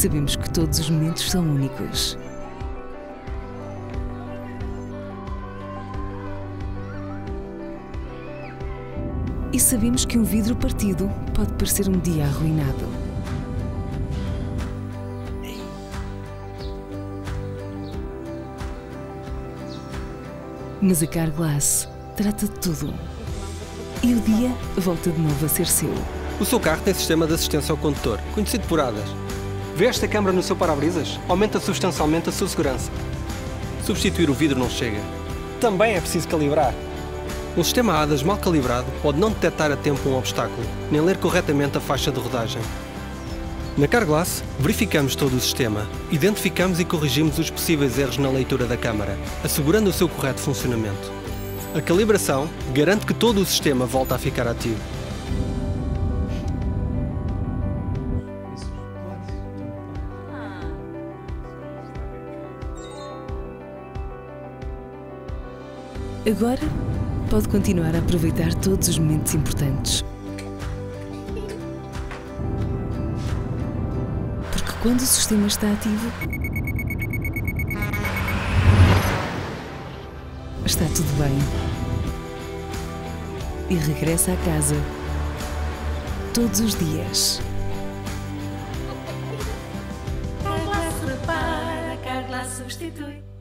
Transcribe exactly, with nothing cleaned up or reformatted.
sabemos que todos os momentos são únicos. E sabemos que um vidro partido pode parecer um dia arruinado. Mas a Carglass trata de tudo. E o dia volta de novo a ser seu. O seu carro tem sistema de assistência ao condutor, conhecido por A D A S. Vê esta câmara no seu para-brisas? Aumenta substancialmente a sua segurança. Substituir o vidro não chega. Também é preciso calibrar. Um sistema A D A S mal calibrado pode não detectar a tempo um obstáculo, nem ler corretamente a faixa de rodagem. Na Carglass, verificamos todo o sistema, identificamos e corrigimos os possíveis erros na leitura da câmara, assegurando o seu correto funcionamento. A calibração garante que todo o sistema volta a ficar ativo. Agora, pode continuar a aproveitar todos os momentos importantes. Porque quando o sistema está ativo, está tudo bem. E regressa a casa todos os dias. Carglass repara, Carglass substitui.